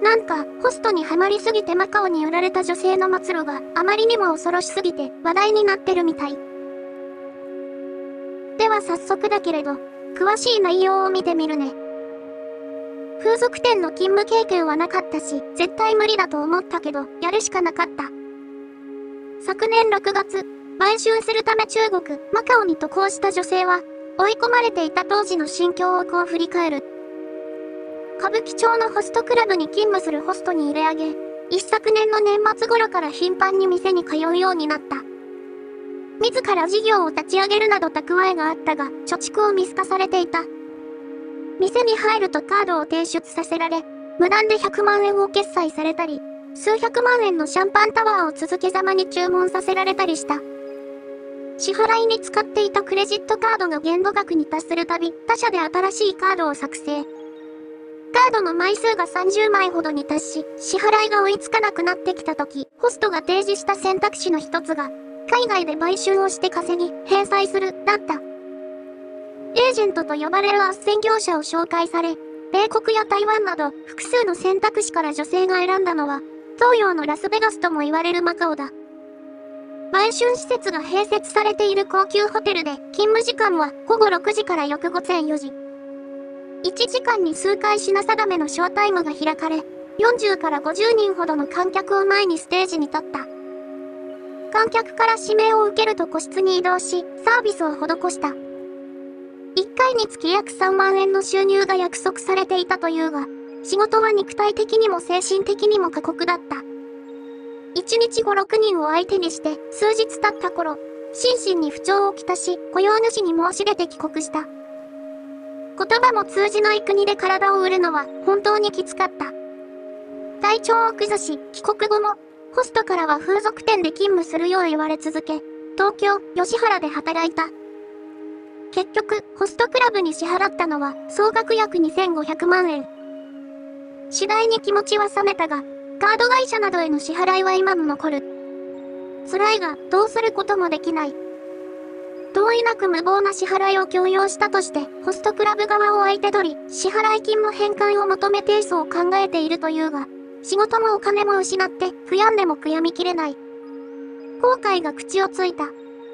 なんか、ホストにハマりすぎてマカオに売られた女性の末路があまりにも恐ろしすぎて話題になってるみたい。では早速だけれど、詳しい内容を見てみるね。風俗店の勤務経験はなかったし、絶対無理だと思ったけど、やるしかなかった。昨年6月、売春するため中国、マカオに渡航した女性は、追い込まれていた当時の心境をこう振り返る。歌舞伎町のホストクラブに勤務するホストに入れ上げ、一昨年の年末頃から頻繁に店に通うようになった。自ら事業を立ち上げるなど蓄えがあったが、貯蓄を見透かされていた。店に入るとカードを提出させられ、無断で100万円を決済されたり、数百万円のシャンパンタワーを続けざまに注文させられたりした。支払いに使っていたクレジットカードが限度額に達するたび、他社で新しいカードを作成。カードの枚数が30枚ほどに達し、支払いが追いつかなくなってきたとき、ホストが提示した選択肢の一つが、海外で売春をして稼ぎ、返済する、だった。エージェントと呼ばれる斡旋業者を紹介され、米国や台湾など複数の選択肢から女性が選んだのは、東洋のラスベガスとも言われるマカオだ。売春施設が併設されている高級ホテルで、勤務時間は午後6時から翌午前4時。1時間に数回品定めのショータイムが開かれ、40から50人ほどの観客を前にステージに立った。観客から指名を受けると個室に移動し、サービスを施した。1回につき約3万円の収入が約束されていたというが、仕事は肉体的にも精神的にも過酷だった。1日5、6人を相手にして、数日経った頃、心身に不調をきたし、雇用主に申し出て帰国した。言葉も通じない国で体を売るのは本当にきつかった。体調を崩し、帰国後も、ホストからは風俗店で勤務するよう言われ続け、東京、吉原で働いた。結局、ホストクラブに支払ったのは、総額約2500万円。次第に気持ちは冷めたが、カード会社などへの支払いは今も残る。辛いが、どうすることもできない。同意なく無謀な支払いを強要したとして、ホストクラブ側を相手取り、支払い金の返還を求め提訴を考えているというが、仕事もお金も失って、悔やんでも悔やみきれない。後悔が口をついた。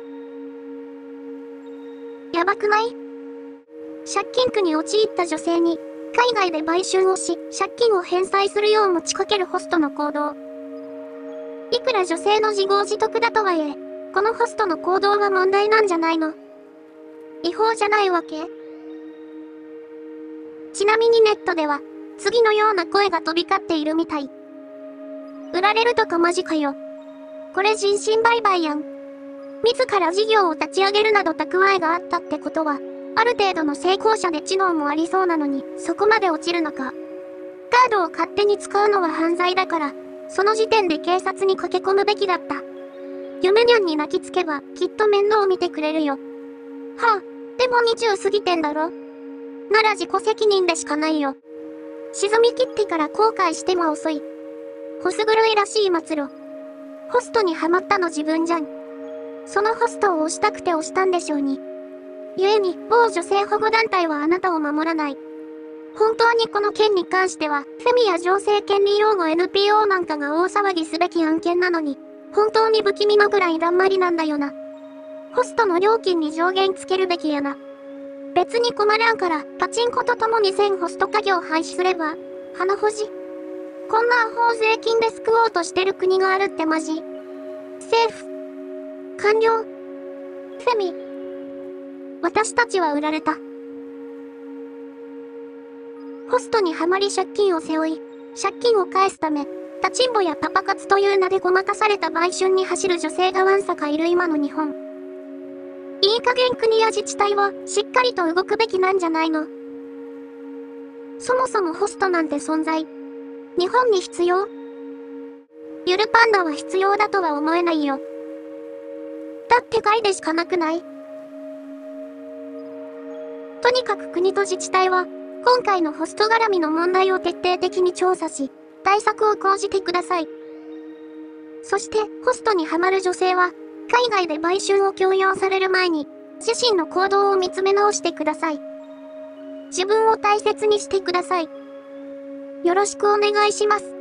やばくない？借金苦に陥った女性に、海外で売春をし、借金を返済するよう持ちかけるホストの行動。いくら女性の自業自得だとはいえ、このホストの行動は問題なんじゃないの？違法じゃないわけ？ちなみにネットでは、次のような声が飛び交っているみたい。売られるとかマジかよ。これ人身売買やん。自ら事業を立ち上げるなど蓄えがあったってことは、ある程度の成功者で知能もありそうなのに、そこまで落ちるのか。カードを勝手に使うのは犯罪だから、その時点で警察に駆け込むべきだった。夢にゃんに泣きつけば、きっと面倒見てくれるよ。はあ、でも20過ぎてんだろ。なら自己責任でしかないよ。沈み切ってから後悔しても遅い。ホス狂いらしい末路。ホストにハマったの自分じゃん。そのホストを押したくて押したんでしょうに。故に、某女性保護団体はあなたを守らない。本当にこの件に関しては、フェミや女性権利擁護 NPO なんかが大騒ぎすべき案件なのに、本当に不気味なぐらいだんまりなんだよな。ホストの料金に上限つけるべきやな。別に困らんから、パチンコとともに全ホスト家業廃止すれば、鼻ほじ。こんなアホを税金で救おうとしてる国があるってマジ。政府。官僚。フェミ。私たちは売られた。ホストにはまり借金を背負い、借金を返すため、立ちんぼやパパ活という名でごまかされた売春に走る女性がわんさかいる今の日本。いい加減国や自治体はしっかりと動くべきなんじゃないの？そもそもホストなんて存在、日本に必要？ゆるパンダは必要だとは思えないよ。だって害でしかなくない？とにかく国と自治体は、今回のホスト絡みの問題を徹底的に調査し、対策を講じてください。そして、ホストにハマる女性は、海外で売春を強要される前に、自身の行動を見つめ直してください。自分を大切にしてください。 よろしくお願いします。